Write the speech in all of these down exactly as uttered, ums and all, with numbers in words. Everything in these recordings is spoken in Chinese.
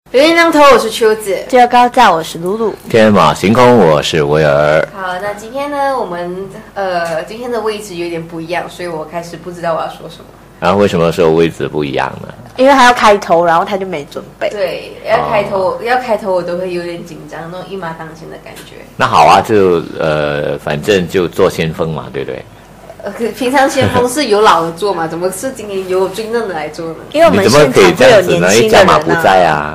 月亮头，我是秋姐； 最高照，我是露露； 天马行空，我是威尔。 好，那今天呢，我们呃今天的位置有点不一样，所以我开始不知道我要说什么。 然后为什么说位置不一样呢？ 因为他要开头，然后他就没准备。 对，要开头，哦、要开头，我都会有点紧张，那种一马当先的感觉。 那好啊，就呃，反正就做先锋嘛，对不对？ 呃，平常先锋是有老的做嘛，怎么是今天由最嫩的来做呢？ 因为我们现场会有年轻的人、啊、 因为加码不在啊。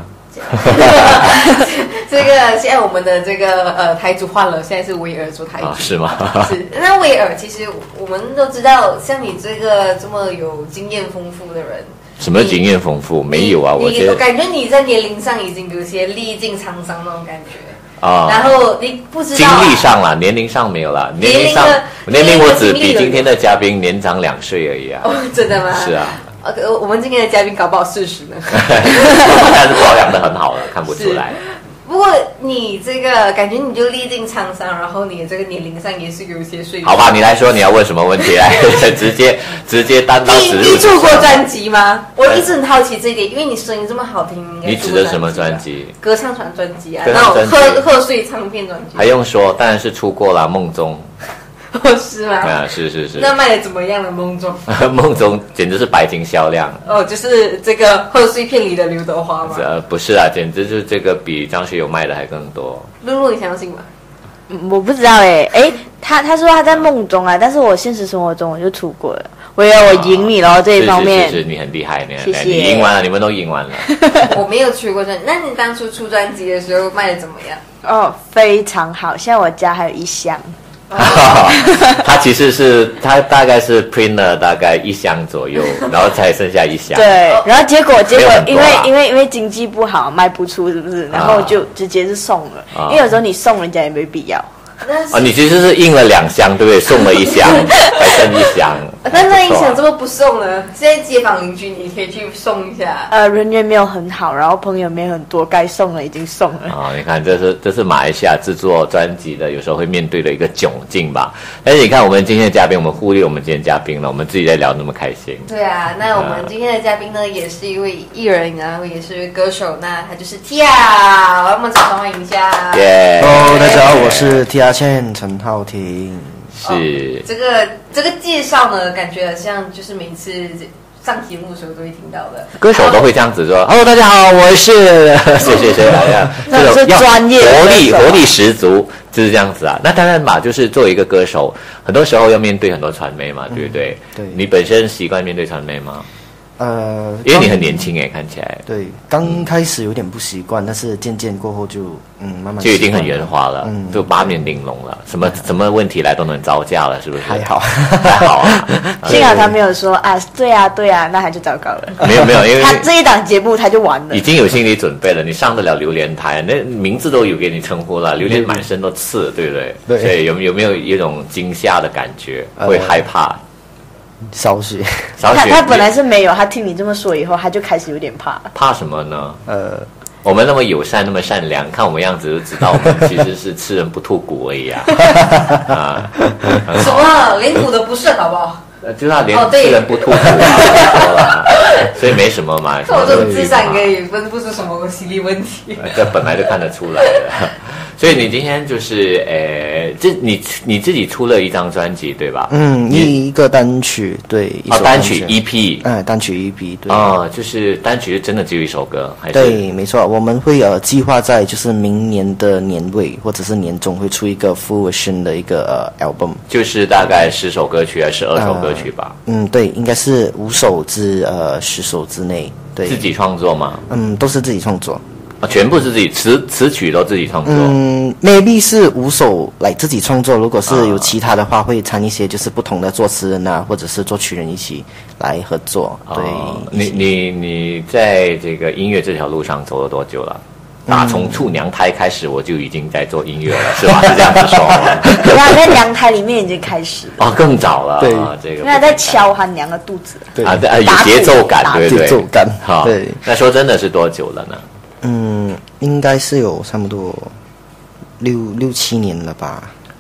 这个现在我们的这个呃台主换了，现在是威尔做台主、 哦、是吗？ 是。那威尔其实我们都知道，像你这个这么有经验丰富的人， 什么经验丰富？没有啊，我觉得感觉你在年龄上已经有些历尽沧桑那种感觉。 啊、哦， 然后你不知道、 啊、经历上了，年龄上没有了，年龄上年龄我只比今天的嘉宾年长两岁而已啊。 哦，真的吗？ 是啊。 呃，我们今天的嘉宾搞不好四十呢， 但是保养的很好了，看不出来。 不过你这个感觉你就历尽沧桑，然后你这个年龄上也是有一些岁数。 好吧，你来说你要问什么问题来，直接直接单刀直入。 你你出过专辑吗？我一直很好奇这一点，因为你声音这么好听，应该你指的什么专辑？ 歌唱团专辑啊，那种贺贺岁唱片专辑。 还用说，当然是出过了，梦中。 哦，是吗？ 啊，是是是。 那卖的怎么样了？梦中， 梦中简直是白金销量。 哦，就是这个贺岁片里的刘德华吗？ 呃，不是啊，简直就是这个比张学友卖的还更多。 露露，你相信吗？ 嗯，我不知道哎、欸，哎，他他说他在梦中啊，但是我现实生活中我就出过了。我以为我赢你了、哦、这一方面， 是是是，你很厉害，你谢谢， 你赢完了，你们都赢完了。 我没有出过专辑，那你当初出专辑的时候卖的怎么样？ 哦，非常好，现在我家还有一箱。 他其实是他大概是 print 了大概一箱左右，然后才剩下一箱。 对，然后结果结果因为、 啊、 因为因为经济不好卖不出，是不是？然后就直接是送了，啊、因为有时候你送人家也没必要。 哦，你其实是印了两箱，对不对？送了一箱，还剩一箱。 那那一箱怎么不送呢？现在街坊邻居你可以去送一下。 呃，人缘没有很好，然后朋友没有很多，该送的已经送了。 啊、哦，你看，这是这是马来西亚制作专辑的，有时候会面对的一个窘境吧。但是你看，我们今天的嘉宾，我们忽略我们今天嘉宾了，我们自己在聊那么开心。 对啊，那我们今天的嘉宾呢，也是一位艺人，然后也是歌手，那他就是 Tia， 我们掌声欢迎一下。 耶、yeah ！Hello， 大家好，我是 Tia Chen 陈浩庭。 是、 哦、这个这个介绍呢，感觉好像就是每次上节目的时候都会听到的， 歌手都会这样子说。Hello， 大家好，我是谁谁谁来的， 这是专业活力活力十足，就是这样子啊。那当然嘛，就是作为一个歌手，很多时候要面对很多传媒嘛，对不对？ 对。 你本身习惯面对传媒吗？ 呃， 因为你很年轻哎，看起来。 对，刚开始有点不习惯，但是渐渐过后就嗯慢慢就已经很圆滑了， 嗯， 就八面玲珑了，什么什么问题来都能招架了，是不是？ 还好， 还好啊。 幸好他没有说啊，对啊对啊，那他就糟糕了。 没有没有，因为他这一档节目他就完了， 已经有心理准备了。你上得了榴莲台，那名字都有给你称呼了，榴莲满身都刺，对不对？ 对。 所以有有没有一种惊吓的感觉？会害怕？ 少许， 少许。 他他本来是没有，他听你这么说以后，他就开始有点怕。 怕什么呢？ 呃， 我们那么友善，那么善良，看我们样子就知道我们其实是吃人不吐骨而已啊！啊， 什么连骨都不剩，好不好？ 就是他连吃人不吐骨啊，所以没什么嘛。 我这种智商可以分不出什么心理问题。 这本来就看得出来的。所以你今天就是呃，这你你自己出了一张专辑对吧？ 嗯，一个单曲对，一哦，单曲 E P， 哎，单曲 E P 对。 哦，就是单曲是真的只有一首歌，还是？ 对，没错，我们会呃计划在就是明年的年尾或者是年中会出一个 full version 的一个呃 album， 就是大概十首歌曲还是十二首歌曲吧？ 呃、嗯，对，应该是五首至呃十首之内。对， 自己创作吗？ 嗯，都是自己创作。 啊，全部是自己词词曲都自己创作。 嗯 ，maybe 是五首来自己创作，如果是有其他的话，会掺一些就是不同的作词人啊，或者是作曲人一起来合作。对， 哦、你你你在这个音乐这条路上走了多久了？打从处娘胎开始，我就已经在做音乐了，是吧？是这样子说吗？ 对啊，在娘胎里面已经开始了。 哦，更早了。 对， 啊、这个因为他在敲他娘的肚子。 对啊，有节奏感，对不对？ 节奏感。 好， 对。 那说真的是多久了呢？ 嗯，应该是有差不多六六七年了吧。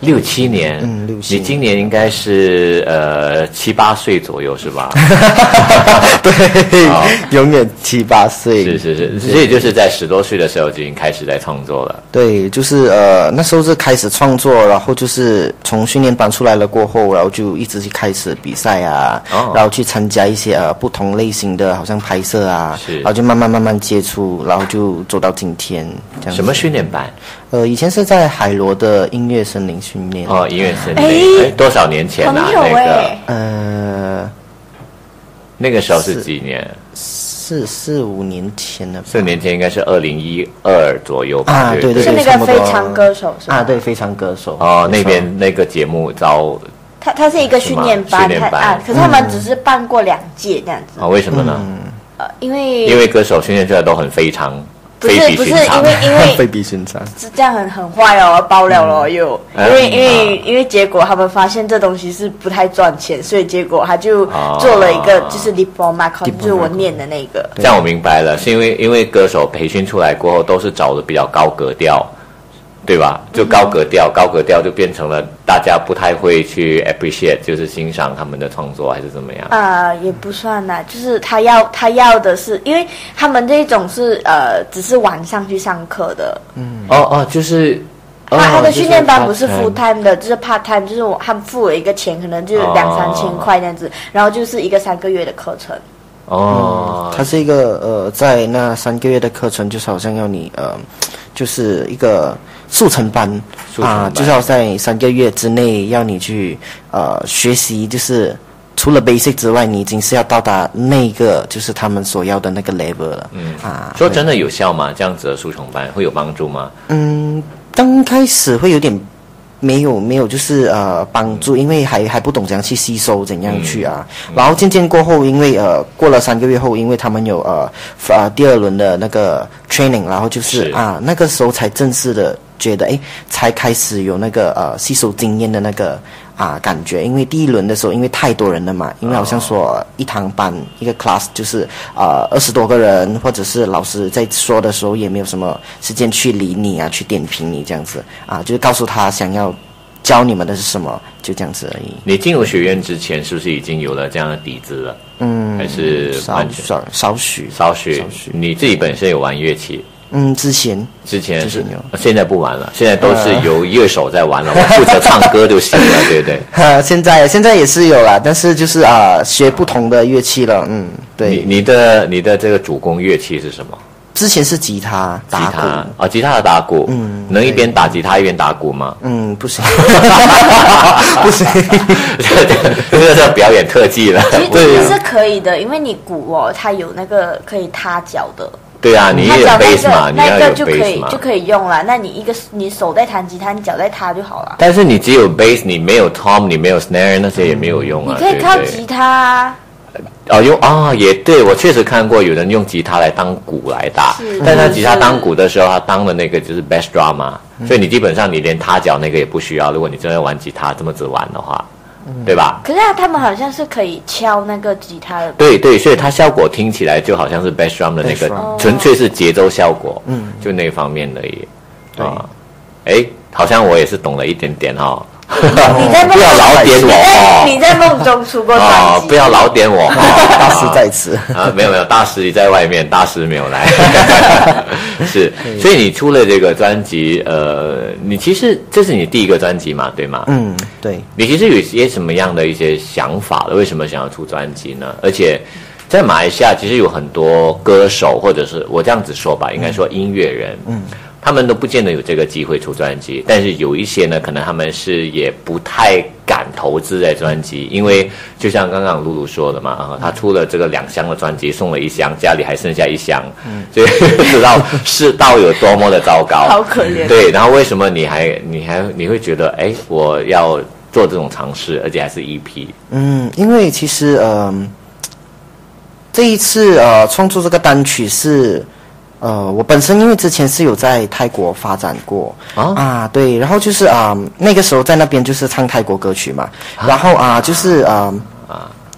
六七年， 嗯六七年你今年应该是呃七八岁左右是吧？ 对， 哦永远七八岁。 是是是，所以就是在十多岁的时候就已经开始在创作了。 对，就是呃那时候是开始创作，然后就是从训练班出来了过后，然后就一直去开始比赛啊， 哦然后去参加一些呃不同类型的，好像拍摄啊， 是然后就慢慢慢慢接触，然后就走到今天这样子。 什么训练班？ 呃，以前是在海螺的音乐森林训练。 哦，音乐森哎林，哎，多少年前啊？ 朋友那个哎， 呃， 那个时候是几年？ 四四五年前了吧。 四年前应该是二零一二左右吧？ 啊对不对对是那个非常歌手是吗？ 啊，对，非常歌手。 哦，那没错边那个节目招他他是一个训练班， 是吗训练班他啊，可是他们只是办过两届这样子。 哦，为什么呢？ 呃，因为因为歌手训练出来都很非常不是非比不是因寻常。 为因为非比寻常。 是这样很很坏哦，爆料了又， 嗯因为因为啊因为结果他们发现这东西是不太赚钱，所以结果他就啊做了一个就是 diploma course，就是我念的那个。 这样我明白了，是因为因为歌手培训出来过后都是找的比较高格调，对吧？就高格调，高格调就变成了大家不太会去 appreciate，就是欣赏他们的创作还是怎么样？ 啊、也不算啦，就是他要他要的是，因为他们这一种是呃，只是晚上去上课的， 哦哦，就是他他的训练班不是就是 full time 的，就是 part time，就是我他们付了一个钱，可能就是两三千块这样子，然后就是一个三个月的课程。 哦， 它是一个呃，在那三个月的课程，就是好像要你呃，就是一个速成班速成班啊，就是要在三个月之内要你去呃学习，就是除了 basic 之外，你已经是要到达那个就是他们所要的那个 level 了。 嗯啊， 说真的有效吗？这样子的速成班会有帮助吗？ 嗯，刚开始会有点没有没有就是呃帮助，因为还还不懂怎样去吸收，怎样去啊。 嗯然后渐渐过后，因为呃过了三个月后，因为他们有呃呃第二轮的那个 training，然后就是是啊那个时候才正式的觉得哎，才开始有那个呃吸收经验的那个啊感觉。因为第一轮的时候，因为太多人了嘛，因为好像说一堂班一个 class 就是呃二十多个人，或者是老师在说的时候也没有什么时间去理你啊，去点评你这样子啊，就是告诉他想要教你们的是什么，就这样子而已。 你进入学院之前是不是已经有了这样的底子了？ 嗯， 还是少完全少少许少许少许？ 你自己本身有玩乐器？ 嗯，之前之前是之前有， 现在不玩了，现在都是由乐手在玩了，我负责唱歌就行了，对不对？ 哈，现在现在也是有啦，但是就是啊、学不同的乐器了。嗯， 你对， 你的你的这个主攻乐器是什么？ 之前是吉他吉打他鼓。 哦，吉他的打鼓， 嗯能一边打吉他一边打鼓吗？ 嗯，不行，不行。 这个是表演特技了。 其其实是可以的，因为你鼓哦，它有那个可以踏脚的， 对啊，你有踏脚那 bass 嘛， 个那你要有个就可 bass 嘛以就。可以用了。那你一个你手在弹吉他，你脚在踏就好了。 但是你只有 bass，你没有 tom，你没有 snare，那些也没有用啊。 你可以对不对靠吉他啊， 哦，用啊、也对，我确实看过有人用吉他来当鼓来打是， 但他吉他当鼓的时候，他当的那个就是 bass drum 嘛，所以你基本上你连踏脚那个也不需要。如果你真的玩吉他这么子玩的话，对吧？ 可是啊，他们好像是可以敲那个吉他的。 对对，所以它效果听起来就好像是 bass drum 的那个 Bass drum 纯粹是节奏效果，嗯，就那方面而已。 对啊，哎，好像我也是懂了一点点哈、哦。 你在梦不要老点我哦你在你在梦中出过专哦， 辑， 不要老点我， 大师在此。 啊，没有没有，大师在外面，大师没有来。是，所以你出了这个专辑，呃，你其实这是你第一个专辑嘛，对吗？ 嗯，对。 你其实有些什么样的一些想法了？为什么想要出专辑呢？而且在马来西亚，其实有很多歌手，或者是我这样子说吧，应该说音乐人，嗯。他们都不见得有这个机会出专辑，但是有一些呢，可能他们是也不太敢投资在专辑，因为就像刚刚露露说的嘛，啊，他出了这个两箱的专辑，送了一箱，家里还剩下一箱，嗯，所以不知道世道有多么的糟糕， 好可怜。 对，然后为什么你还你还你会觉得，哎，我要做这种尝试，而且还是 E P？ 嗯，因为其实呃，这一次呃创作这个单曲是。呃，我本身因为之前是有在泰国发展过啊啊，对，然后就是啊、那个时候在那边就是唱泰国歌曲嘛，然后啊、就是啊、 啊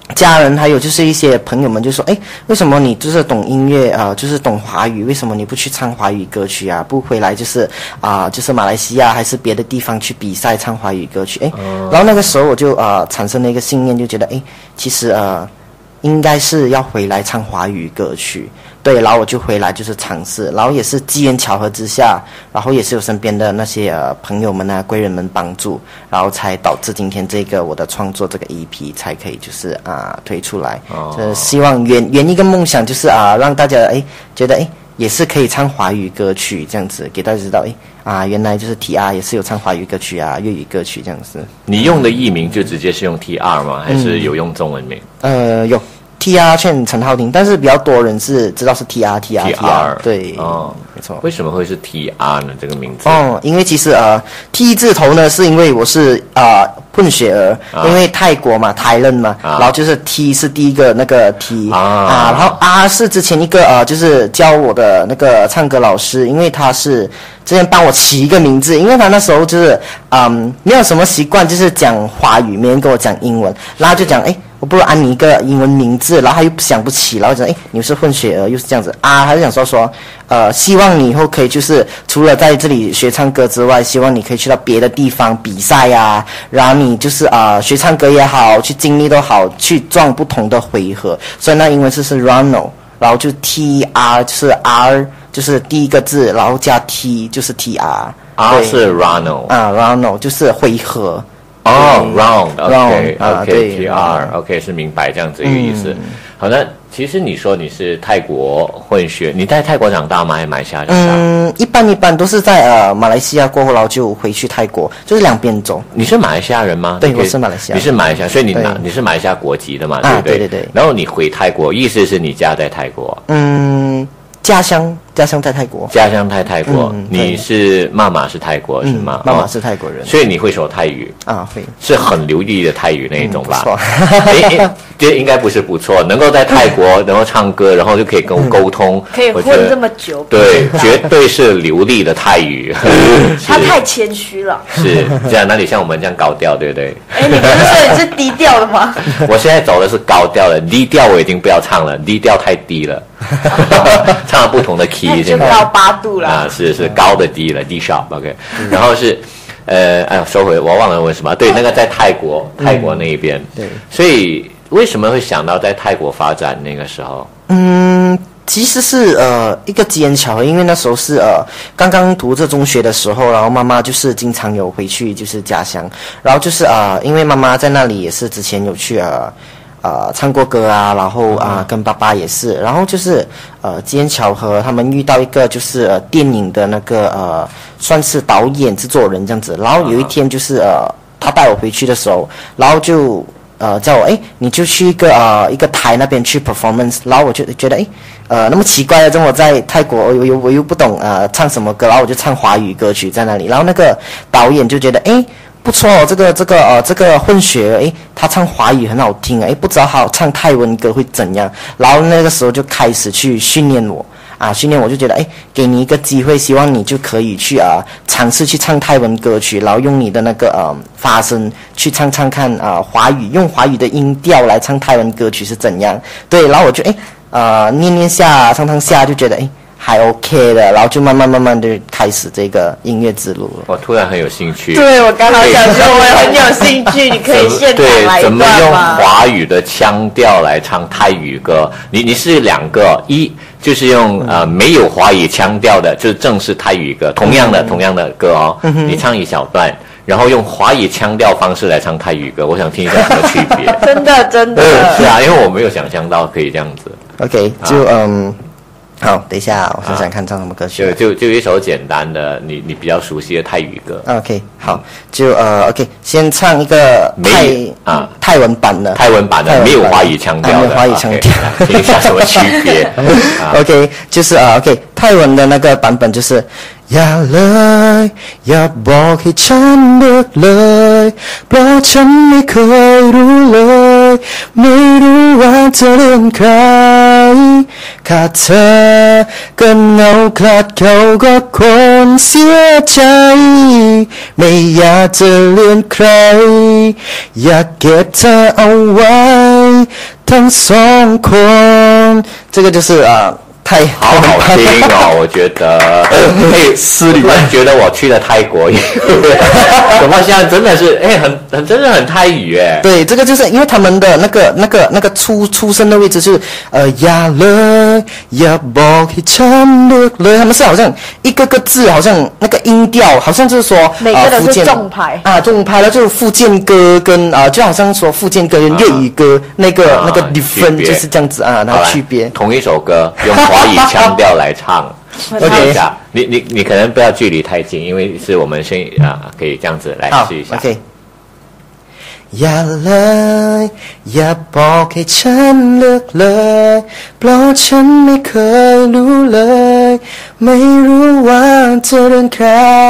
家人还有就是一些朋友们就说，哎，为什么你就是懂音乐啊、呃，就是懂华语，为什么你不去唱华语歌曲啊？不回来就是啊、呃，就是马来西亚还是别的地方去比赛唱华语歌曲？哎，嗯、然后那个时候我就啊、呃、产生了一个信念，就觉得哎，其实呃应该是要回来唱华语歌曲。对，然后我就回来就是尝试，然后也是机缘巧合之下，然后也是有身边的那些呃朋友们啊、贵人们帮助，然后才导致今天这个我的创作这个 E P 才可以就是啊、呃、推出来。哦，就是希望圆圆一个梦想，就是啊、呃、让大家哎觉得哎也是可以唱华语歌曲这样子，给大家知道哎啊原来就是 T R 也是有唱华语歌曲啊、粤语歌曲这样子。 你用的艺名就直接是用 T R 吗？还是有用中文名？ 嗯、呃有。T R 劝陈浩庭，但是比较多人是知道是 T R T R T R， 对，哦，没错。 为什么会是 T R 呢？这个名字？ 哦，因为其实呃 T 字头呢，是因为我是啊、呃、混血儿、啊，因为泰国嘛，台人嘛、啊，然后就是 T 是第一个那个 T 啊, 啊，然后 R 是之前一个呃就是教我的那个唱歌老师，因为他是之前帮我起一个名字，因为他那时候就是嗯没有什么习惯，就是讲华语，没人跟我讲英文，然后就讲哎。我不如按你一个英文名字，然后他又想不起，然后讲，哎，你是混血儿，又是这样子啊，他就想说说，呃，希望你以后可以就是除了在这里学唱歌之外，希望你可以去到别的地方比赛呀、啊，然后你就是啊、呃、学唱歌也好，去经历都好，去撞不同的回合，所以那英文字是 Ronald， 然后就 T R 就是 R 就是第一个字，然后加 T 就是 T R，R 是 Ronald 啊 Ronald 就是回合。 哦、oh, ，round，OK，OK，T okay, R，OK， 是明白这样子一个意思。嗯、好，那其实你说你是泰国混血，你在泰国长大吗？还是马来西亚长大？ 嗯，一般一般都是在呃马来西亚过后，然后就回去泰国，就是两边走。 你是马来西亚人吗？ 对，我是马来西亚人。 你是马来西亚，所以你拿你是马来西亚国籍的嘛？对不对？ 啊、对对对。 然后你回泰国，意思是你家在泰国？ 嗯，家乡。家乡在泰国， 家乡在泰国，嗯、你是妈妈是泰国、嗯、是吗？ 妈妈是泰国人、 哦，所以你会说泰语啊？会， 是很流利的泰语那一种吧？ 嗯、不错， 哎，这应该不是不错，能够在泰国能够唱歌，然后就可以跟我沟通， 可以混这么久， 对，绝对是流利的泰语。 他太谦虚了， 是这样，哪里像我们这样高调，对不对？ 哎，你不是说你是低调的吗？ 我现在走的是高调的，低调我已经不要唱了，低调太低了，唱了不同的 key。 就高八度了啊，是是高的低了 ，D sharp，OK，、嗯、然后是，呃，哎呀，收回，我忘了问什么，对，那个在泰国，泰国那一边， 对， 所以为什么会想到在泰国发展那个时候？ 嗯，其实是呃一个机缘巧合，因为那时候是呃刚刚读这中学的时候，然后妈妈就是经常有回去就是家乡，然后就是呃因为妈妈在那里也是之前有去呃。呃，唱过歌啊，然后啊、呃，跟爸爸也是，然后就是呃，机缘巧合，他们遇到一个就是呃电影的那个呃，算是导演制作人这样子，然后有一天就是呃，他带我回去的时候，然后就呃叫我哎，你就去一个呃一个台那边去 performance， 然后我就觉得哎，呃那么奇怪的，这么在泰国我又我又不懂呃唱什么歌，然后我就唱华语歌曲在那里，然后那个导演就觉得哎。不错哦，这个这个呃，这个混血，诶，他唱华语很好听，诶，不知道他唱泰文歌会怎样。然后那个时候就开始去训练我，啊，训练我就觉得，诶，给你一个机会，希望你就可以去啊尝试去唱泰文歌曲，然后用你的那个呃发声去唱唱看啊、呃、华语，用华语的音调来唱泰文歌曲是怎样。对，然后我就诶呃念念下唱唱下就觉得诶。还 OK 的，然后就慢慢慢慢的开始这个音乐之路了。 我突然很有兴趣。 对，我刚好想说，我也很有兴趣，你可以现场来一段吗？ 对，怎么用华语的腔调来唱泰语歌？你你是两个，一就是用、嗯、呃没有华语腔调的，就是正式泰语歌，同样的、嗯、同样的歌哦、嗯，你唱一小段。然后用华语腔调方式来唱泰语歌，我想听一下什么区别。 真的真的、 嗯。是啊，因为我没有想象到可以这样子。 OK， 就、啊、嗯。好，等一下，我想想看唱什么歌曲。 就就就一首简单的，你你比较熟悉的泰语歌。 OK， 好，就呃 ，OK， 先唱一个泰啊泰文版的， 泰文版的，没有华语腔调的， 没有华语腔调， 听一下什么区别 ？OK， 就是啊 ，OK， 泰文的那个版本就是。อย่าเลยอย่าบอกให้ฉันเลิกเลยเพราะฉันไม่เคยรู้เลยไม่รู้ว่าเธอเรื่องใครขาดเธอก็เหงาคลาดเขาก็คนเสียใจไม่อยากจะเลือนใครอยากเก็บเธอเอาไว้ทั้งสองคน这个就是啊太好好听哦，我觉得，哎，是你们觉得我去了泰国，怎么现在真的是，哎，很很真的很泰语哎。 对，这个就是因为他们的那个那个那个出出生的位置就是呃อย่าเลยอย่าบอกให้ฉันเลือกเลย他们是好像一个个字好像那个音调好像就是说每个都是重拍啊重拍了就是福建歌跟啊就好像说福建歌跟粤语歌那个那个 different 就是这样子啊，那区别。 同一首歌用华语腔调来唱。试一下，你你你可能不要距离太近，因为是我们声音啊，可以这样子来试一下。 OK。อย่าเลยอย่าบอกให้ฉันเลือกเลยเพราะฉันไม่เคยรู้เลยไม่รู้ว่าเธอเลือกใคร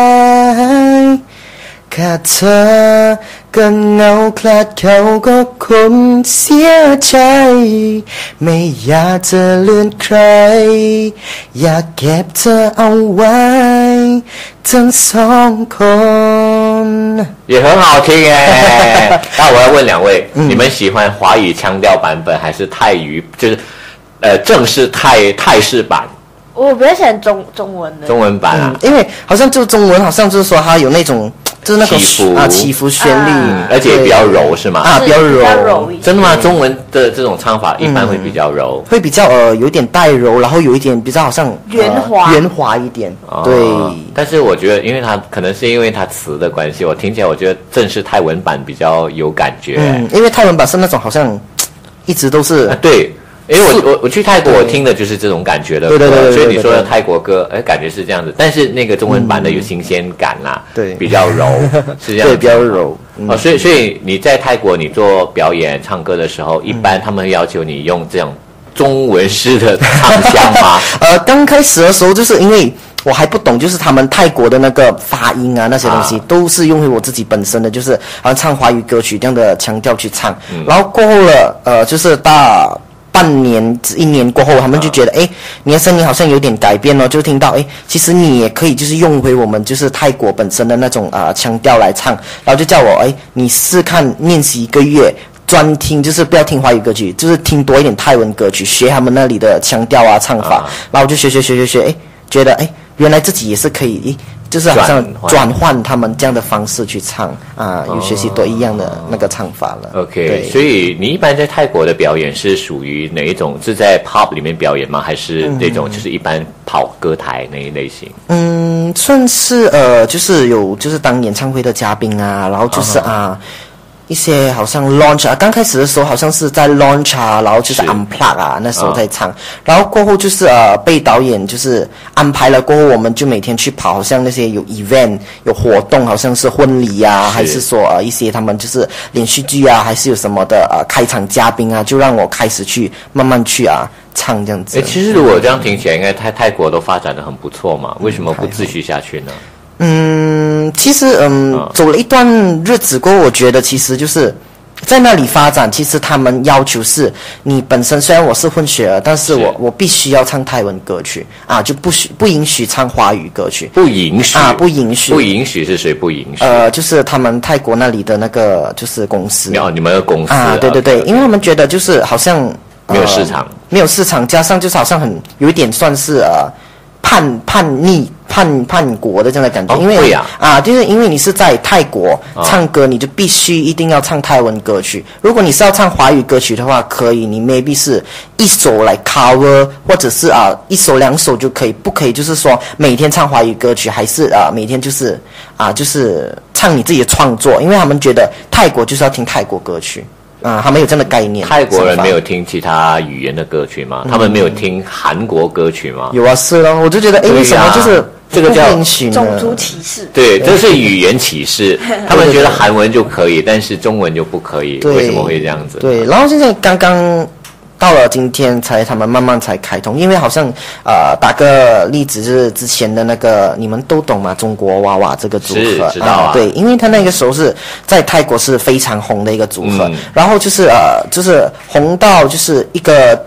ขาดเธอก็เหงาคลาดเขาก็คนเสียใจไม่อยากจะเลือนใครอยากเก็บเธอเอาไว้ทั้งสองคน也很好听哎。那我要问两位，嗯、你们喜欢华语腔调版本还是泰语，就是呃正式泰泰式版？ 我比较喜欢中中文的中文版啊、 嗯，因为好像就中文好像就是说它有那种就是那种起伏啊起伏旋律、 嗯，而且比较柔是吗？ 啊，比较柔， 比较柔一些。 真的吗？中文的这种唱法一般会比较柔， 嗯、会比较呃有点带柔，然后有一点比较好像圆滑、 呃、圆滑一点。 哦、 对， 但是我觉得，因为它可能是因为它词的关系，我听起来我觉得正式泰文版比较有感觉。 嗯，因为泰文版是那种好像一直都是、 啊、对。因为我我我去泰国，我听的就是这种感觉的歌， 对对对对对对对， 所以你说的泰国歌，哎，感觉是这样子。但是那个中文版的有新鲜感啦， 对， 比较柔，是这样子， 对，比较柔。 嗯、哦，所以所以你在泰国你做表演唱歌的时候，一般他们要求你用这种中文式的唱腔吗？ 呃，刚开始的时候就是因为我还不懂，就是他们泰国的那个发音啊那些东西，啊、都是用回我自己本身的，就是好像唱华语歌曲这样的腔调去唱。嗯、然后过后了，呃，就是到半年、一年过后，他们就觉得，哎、啊，你的声音好像有点改变了，就听到，哎，其实你也可以就是用回我们就是泰国本身的那种啊、呃、腔调来唱，然后就叫我，哎，你试看练习一个月。专听就是不要听华语歌曲，就是听多一点泰文歌曲，学他们那里的腔调啊、唱法，啊、然后我就学学学学学，哎，觉得哎，原来自己也是可以，就是好像转换他们这样的方式去唱啊，有学习多一样的那个唱法了。 OK， 所以你一般在泰国的表演是属于哪一种？是在 pop 里面表演吗？还是那种就是一般跑歌台那一类型？ 嗯，算是呃，就是有就是当演唱会的嘉宾啊，然后就是啊。啊一些好像 launch 啊，刚开始的时候好像是在 launch 啊，然后就是 unplug 啊，那时候在唱，然后过后就是呃被导演就是安排了过后，我们就每天去跑，好像那些有 event 有活动，好像是婚礼啊，还是说呃一些他们就是连续剧啊，还是有什么的呃开场嘉宾啊，就让我开始去慢慢去啊唱这样子。 哎，其实如果这样听起来，应该泰泰国都发展得很不错嘛，为什么不继续下去呢？ 嗯，其实嗯，哦、走了一段日子过后，我觉得其实就是在那里发展。其实他们要求是你本身虽然我是混血儿，但是我是我必须要唱泰文歌曲啊，就不许不允许唱华语歌曲， 不允许啊，不允许， 不允许是谁不允许？ 呃，就是他们泰国那里的那个就是公司哦，你们的公司啊，对对对， okay, 因为他们觉得就是好像、 呃、没有市场， 没有市场，加上就是好像很有一点算是呃。叛叛逆叛叛国的这样的感觉， 哦、 因为啊, 啊，就是因为你是在泰国唱歌，哦、你就必须一定要唱泰文歌曲。如果你是要唱华语歌曲的话，可以，你 maybe 是一首来 cover， 或者是啊一首两首就可以，不可以就是说每天唱华语歌曲，还是啊每天就是啊就是唱你自己的创作，因为他们觉得泰国就是要听泰国歌曲。啊，他们有这样的概念。 泰国人没有听其他语言的歌曲吗？嗯、他们没有听韩国歌曲吗？ 有啊，是咯。我就觉得，哎，为什么就是这个叫种族歧视？ 对，这是语言歧视。他们觉得韩文就可以，但是中文就不可以。为什么会这样子？ 对，然后现在刚刚到了今天才他们慢慢才开通，因为好像呃打个例子就是之前的那个你们都懂吗？中国娃娃这个组合， 知道啊、 呃？对，因为他那个时候是在泰国是非常红的一个组合，嗯、然后就是呃就是红到就是一个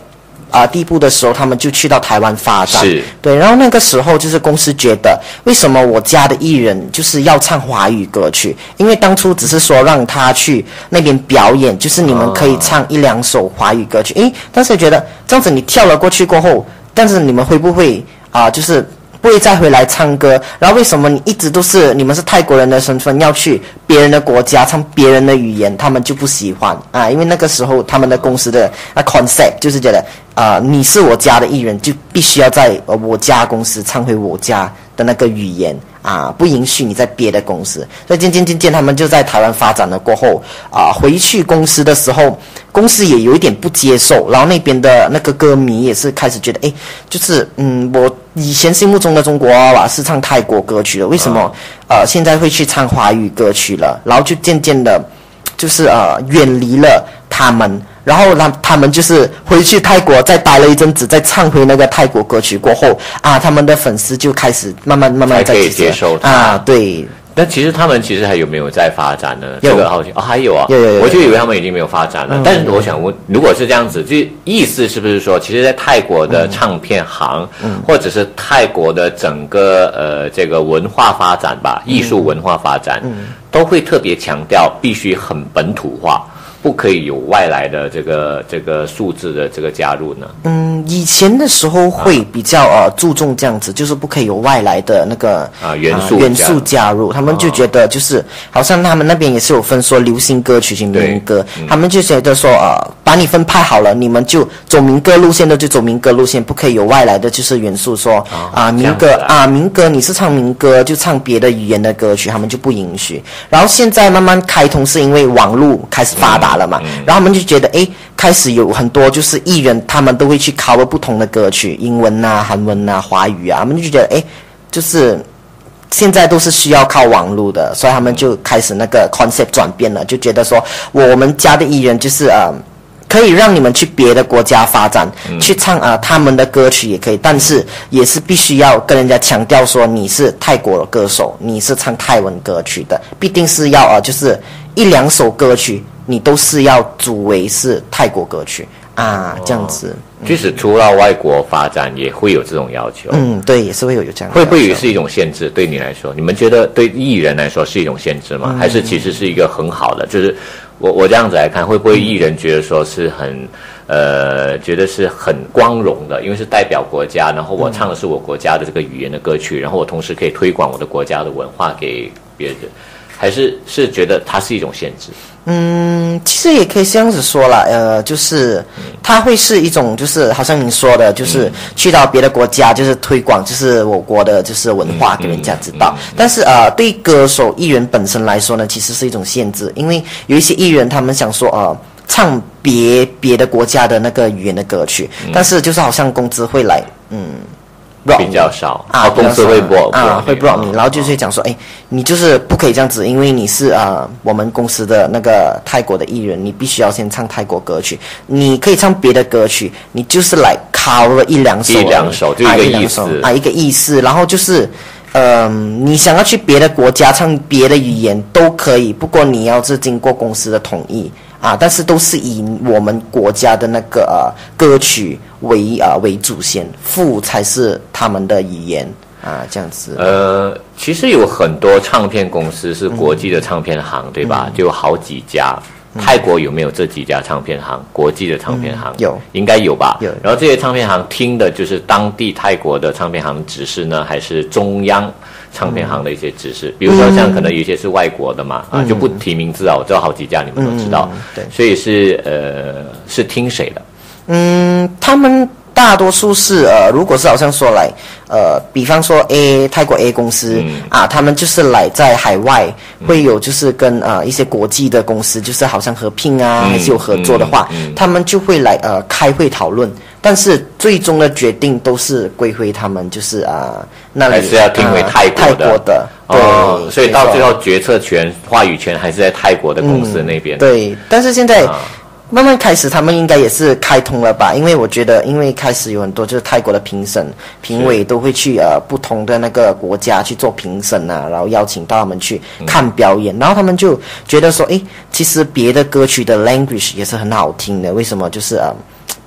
啊、呃、地步的时候，他们就去到台湾发展。 是， 对，然后那个时候就是公司觉得，为什么我家的艺人就是要唱华语歌曲？因为当初只是说让他去那边表演，就是你们可以唱一两首华语歌曲。诶，但是觉得这样子你跳了过去过后，但是你们会不会啊、呃，就是不会再回来唱歌？然后为什么你一直都是你们是泰国人的身份要去别人的国家唱别人的语言，他们就不喜欢啊？因为那个时候他们的公司的啊 concept 就是觉得啊、呃，你是我家的艺人，就必须要在、呃、我家公司唱回我家的那个语言啊，不允许你在别的公司。所以渐渐渐渐他们就在台湾发展了过后啊，回去公司的时候，公司也有一点不接受，然后那边的那个歌迷也是开始觉得，哎，就是嗯，我以前心目中的中国娃娃是唱泰国歌曲的，为什么、呃现在会去唱华语歌曲了？然后就渐渐的，就是呃远离了他们。然后他他们就是回去泰国再待了一阵子，再唱回那个泰国歌曲过后啊，他们的粉丝就开始慢慢慢慢才可以接受他啊，对。 但其实他们其实还有没有在发展呢？ 有这个好像哦，还有啊， 有有有， 我就以为他们已经没有发展了。嗯、但是我想问，如果是这样子，就意思是不是说，其实，在泰国的唱片行，嗯、或者是泰国的整个呃这个文化发展吧，艺术文化发展，嗯、都会特别强调必须很本土化。不可以有外来的这个这个数字的这个加入呢？ 嗯，以前的时候会比较、啊、呃注重这样子，就是不可以有外来的那个啊元素、 呃、元素加入。他们就觉得就是、哦、好像他们那边也是有分说流行歌曲及民歌，嗯、他们就觉得说呃把你分派好了，你们就走民歌路线的就走民歌路线，不可以有外来的就是元素说、哦、啊民歌啊民歌你是唱民歌就唱别的语言的歌曲，他们就不允许。然后现在慢慢开通是因为网络开始发达。嗯了嘛，嗯、然后他们就觉得，哎，开始有很多就是艺人，他们都会去 cover 不同的歌曲，英文啊、韩文啊、华语啊，他们就觉得，哎，就是现在都是需要靠网络的，所以他们就开始那个 concept 转变了，就觉得说，我们家的艺人就是呃。可以让你们去别的国家发展，嗯、去唱啊、呃、他们的歌曲也可以，但是也是必须要跟人家强调说你是泰国的歌手，你是唱泰文歌曲的，必定是要啊、呃、就是一两首歌曲你都是要组为是泰国歌曲啊，这样子。 哦、即使出到外国发展，也会有这种要求。 嗯，对，也是会有这样的要求。 会不会是一种限制？对你来说，你们觉得对艺人来说是一种限制吗？嗯、还是其实是一个很好的？就是我我这样子来看，会不会艺人觉得说是很呃，觉得是很光荣的，因为是代表国家，然后我唱的是我国家的这个语言的歌曲，然后我同时可以推广我的国家的文化给别人，还是是觉得它是一种限制？ 嗯，其实也可以这样子说啦，呃，就是它会是一种，就是好像你说的，就是去到别的国家，就是推广，就是我国的就是文化给人家知道。嗯嗯嗯、但是呃，对歌手艺人本身来说呢，其实是一种限制，因为有一些艺人他们想说呃。唱别别的国家的那个语言的歌曲，嗯、但是就是好像工资会来，嗯， 比较少啊， 哦、公司会 block 啊，会 block 你，然后就是讲说，哎，你就是不可以这样子，因为你是啊、呃，我们公司的那个泰国的艺人，你必须要先唱泰国歌曲，你可以唱别的歌曲，你就是来 cover 一两首， 一两首就一个意思啊，一个意思，然后就是。嗯、呃，你想要去别的国家唱别的语言都可以，不过你要是经过公司的同意啊，但是都是以我们国家的那个呃歌曲为啊、呃、为主先，副才是他们的语言啊，这样子。 呃，其实有很多唱片公司是国际的唱片行，嗯、对吧？就有好几家。泰国有没有这几家唱片行？国际的唱片行、 嗯、有， 应该有吧？ 有。 然后这些唱片行听的就是当地泰国的唱片行指示呢，还是中央唱片行的一些指示？嗯、比如说像可能有一些是外国的嘛，嗯、啊就不提名字啊，我知道好几家，你们都知道。 嗯、对。 所以是呃是听谁的？ 嗯，他们大多数是呃，如果是好像说来呃，比方说 A 泰国 A 公司、嗯、啊，他们就是来在海外会有就是跟呃一些国际的公司，就是好像合并啊，嗯、还是有合作的话，嗯嗯、他们就会来呃开会讨论，但是最终的决定都是归回他们，就是啊、呃、那里还是要听回泰国的， 呃、泰国的，对、 哦，所以到最后决策权、话语权还是在泰国的公司那边。 嗯、对，但是现在。啊慢慢开始，他们应该也是开通了吧？因为我觉得，因为开始有很多就是泰国的评审、评委都会去呃不同的那个国家去做评审啊，然后邀请到他们去看表演，嗯、然后他们就觉得说，诶，其实别的歌曲的 language 也是很好听的。为什么？就是呃，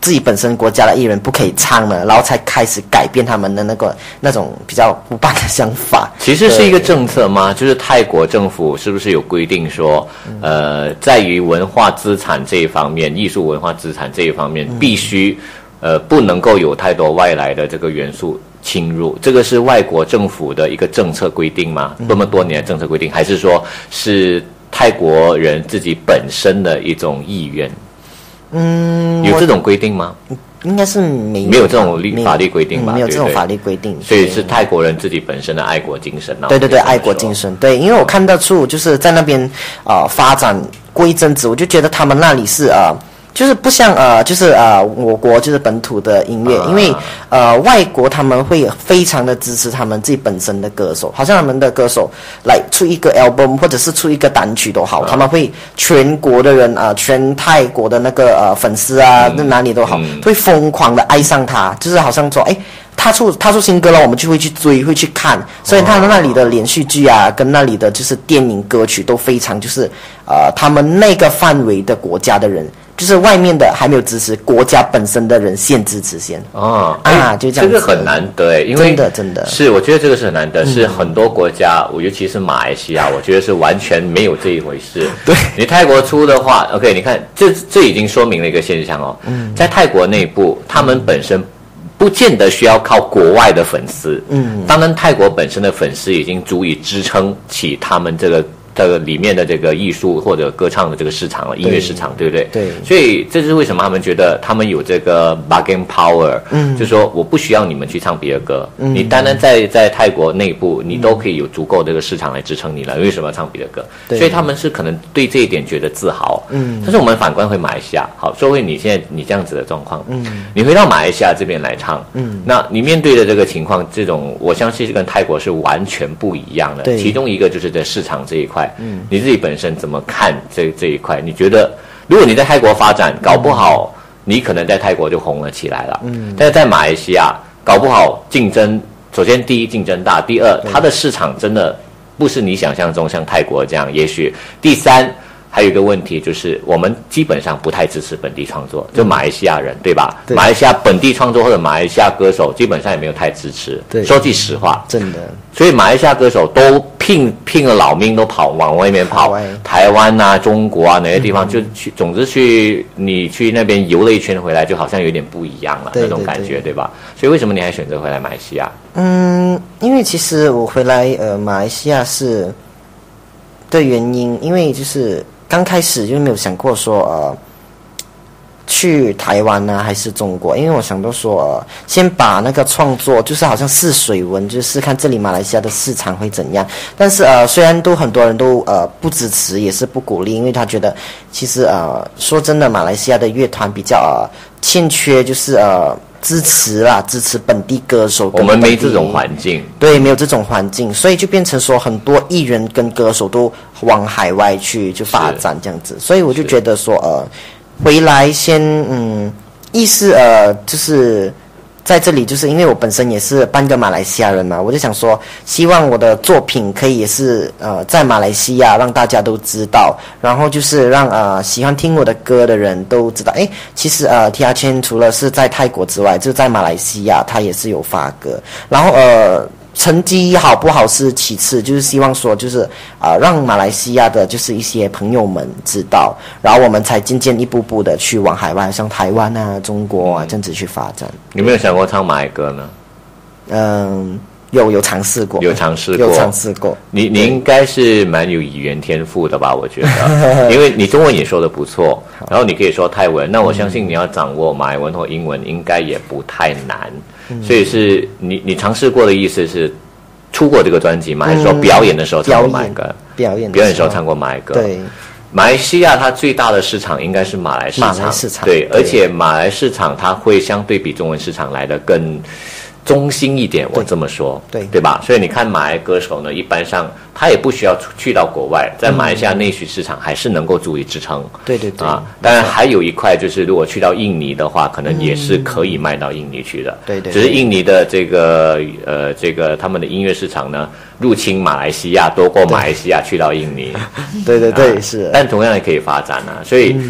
自己本身国家的艺人不可以唱了，然后才开始改变他们的那个那种比较不办的想法。 其实是一个政策吗？就是泰国政府是不是有规定说，嗯、呃，在于文化资产这一方面，艺术文化资产这一方面，嗯、必须呃不能够有太多外来的这个元素侵入，这个是外国政府的一个政策规定吗？这么多年的政策规定，还是说是泰国人自己本身的一种意愿？嗯，有这种规定吗？ 应该是没有， 没有这种法律规定吧？ 嗯、没有这种法律规定， 所以是泰国人自己本身的爱国精神。 对对对，爱国精神。对，因为我看得出，就是在那边呃发展过一阵子，我就觉得他们那里是呃。就是不像呃，就是呃，我国就是本土的音乐，啊、因为呃，外国他们会非常的支持他们自己本身的歌手，好像他们的歌手来出一个 album 或者是出一个单曲都好，啊、他们会全国的人啊、呃，全泰国的那个呃粉丝啊，那、嗯、哪里都好，嗯、会疯狂的爱上他，就是好像说，哎。他出他出新歌了，我们就会去追，会去看，所以他那里的连续剧啊，跟那里的就是电影歌曲都非常就是呃，他们那个范围的国家的人，就是外面的还没有支持，国家本身的人先支持先。哦啊，就这样子。 这个很难得诶，因为真的真的是我觉得这个是很难得，嗯、是很多国家，我尤其是马来西亚，我觉得是完全没有这一回事。 对， 你泰国出的话 ，OK， 你看这这已经说明了一个现象哦，嗯、在泰国内部，他们本身。不见得需要靠国外的粉丝，嗯，当然泰国本身的粉丝已经足以支撑起他们这个这个里面的这个艺术或者歌唱的这个市场了，音乐市场，对不对？ 对。 所以这是为什么他们觉得他们有这个 bargain power，嗯，就是说我不需要你们去唱别的歌，嗯，你单单在在泰国内部，你都可以有足够的这个市场来支撑你了，为什么要唱别的歌？对。所以他们是可能对这一点觉得自豪，嗯。但是我们反观回马来西亚，好，说回你现在你这样子的状况，嗯，你回到马来西亚这边来唱，嗯，那你面对的这个情况，这种我相信是跟泰国是完全不一样的， 对。 其中一个就是在市场这一块。嗯，你自己本身怎么看这这一块？你觉得，如果你在泰国发展，搞不好你可能在泰国就红了起来了。嗯，但是在马来西亚，搞不好竞争，首先第一竞争大，第二它的市场真的不是你想象中像泰国这样。也许第三还有一个问题就是，我们基本上不太支持本地创作，就马来西亚人，对吧？对，马来西亚本地创作或者马来西亚歌手，基本上也没有太支持。对，说句实话， 真的。 所以马来西亚歌手都拼拼了老命，都跑往外面跑，台湾啊、中国啊哪些地方，嗯、就去，总之去你去那边游了一圈回来，就好像有点不一样了，对对对那种感觉，对吧？所以为什么你还选择回来马来西亚？ 嗯，因为其实我回来呃马来西亚是的原因，因为就是刚开始就没有想过说呃。去台湾呢、啊、还是中国？因为我想到说、呃，先把那个创作，就是好像试水温，就是看这里马来西亚的市场会怎样。但是呃，虽然都很多人都呃不支持，也是不鼓励，因为他觉得其实呃说真的，马来西亚的乐团比较呃欠缺，就是呃支持啦，支持本地歌手。 我们没这种环境， 对，没有这种环境，所以就变成说很多艺人跟歌手都往海外去就发展这样子。所以我就觉得说呃。回来先嗯，意思呃，就是在这里，就是因为我本身也是半个马来西亚人嘛，我就想说，希望我的作品可以也是呃在马来西亚让大家都知道，然后就是让呃喜欢听我的歌的人都知道，哎，其实呃 T R Chen 除了是在泰国之外，就在马来西亚他也是有发歌，然后呃。成绩好不好是其次，就是希望说就是啊、呃，让马来西亚的就是一些朋友们知道，然后我们才渐渐一步步的去往海外，像台湾啊、中国啊这样子去发展。 有没有想过唱马来歌呢？ 嗯，有有尝试过， 有尝试过， 有尝试过。 你你应该是蛮有语言天赋的吧？我觉得，因为你中文也说得不错，然后你可以说泰文，那我相信你要掌握马来文或英文应该也不太难。所以是你你尝试过的意思是出过这个专辑吗？还是说表演的时候唱过马来歌？ 表演表演的时候唱过马来歌。 对， 马来西亚它最大的市场应该是马来市场， 马来市场对，而且马来市场它会相对比中文市场来的更中心一点，我这么说， 对对吧？所以你看马来歌手呢，一般上他也不需要去到国外，在马来西亚内需市场还是能够足以支撑。 对对对。 啊，当然还有一块就是，如果去到印尼的话，可能也是可以卖到印尼去的。 对对。 只是印尼的这个呃这个他们的音乐市场呢，入侵马来西亚多过马来西亚去到印尼。 对对对，是。 但同样也可以发展啊，所以。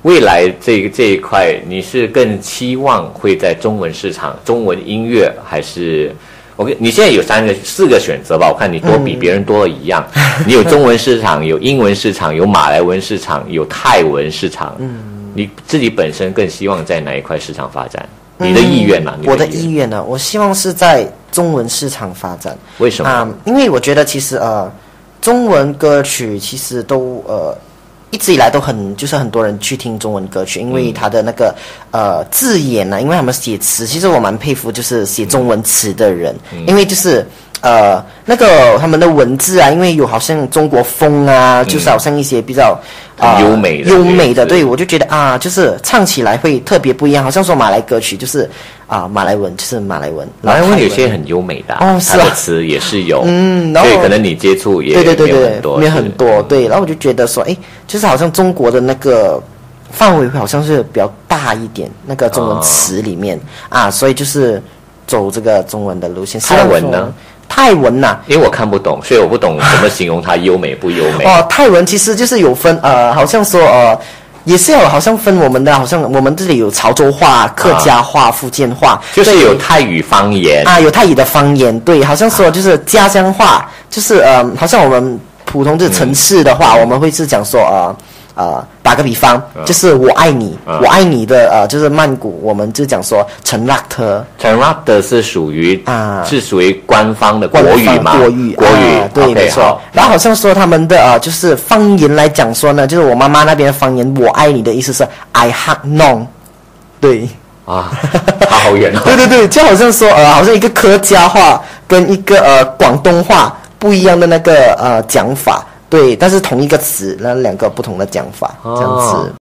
未来这个这一块，你是更期望会在中文市场、中文音乐，还是？我跟你现在有三个、四个选择吧，我看你多比别人多了一样。嗯、你有中文市场，有英文市场，有马来文市场，有泰文市场。嗯，你自己本身更希望在哪一块市场发展？你的意愿呢、啊？ 嗯、我的意愿呢？我希望是在中文市场发展。 为什么？啊、 因为我觉得其实呃，中文歌曲其实都呃。一直以来都很就是很多人去听中文歌曲，因为他的那个、嗯、呃字眼呢，因为他们写词，其实我蛮佩服就是写中文词的人，嗯、因为就是呃那个他们的文字啊，因为有好像中国风啊，嗯、就是好像一些比较呃优美的优美的，对，我就觉得啊，就是唱起来会特别不一样，好像说马来歌曲就是啊马来文就是马来文， 马来文有些很优美的、啊， 哦，是啊，它的词也是有， 嗯，然后所以可能你接触也对对对对很多， 没有很多，对，然后我就觉得说，哎，就是好像中国的那个范围好像是比较大一点，那个中文词里面、哦、啊，所以就是走这个中文的路线。 泰文呢？ 泰文呐、啊， 因为我看不懂，所以我不懂怎么形容它优美不优美。 哦，泰文其实就是有分呃，好像说呃。也是有，好像分我们的，好像我们这里有潮州话、客家话、啊、福建话， 就是有泰语方言啊，有泰语的方言，对，好像说就是家乡话，就是呃，好像我们普通这城市的话，嗯、我们会是讲说呃呃，打个比方，啊、就是我爱你，啊、我爱你的呃，就是曼谷，我们就讲说陈拉特， 陈拉特是属于啊，是属于官方的国语吗？ 国语， 国语， 啊、对， okay, 没错。然后好像说他们的呃，就是方言来讲说呢，就是我妈妈那边的方言，我爱你的意思是 I hug non， 对。 啊，差好远哦。 对对对，就好像说呃，好像一个客家话跟一个呃广东话不一样的那个呃讲法。对，但是同一个词，那两个不同的讲法，这样子。